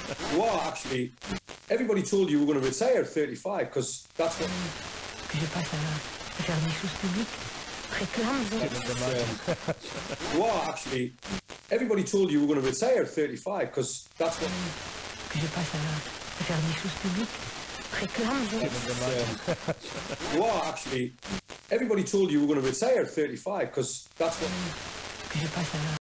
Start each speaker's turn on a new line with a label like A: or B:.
A: Well, actually, everybody told you were going to retire at 35 because that's what.
B: Que je passe à faire des choses publiques. Réclame.
A: Well, actually, everybody told you were going to retire at 35 because that's what.
B: Que je passe à faire des choses publiques. Réclame.
A: Well, actually, everybody told you were going to retire at 35 because that's what.
B: Que je passe à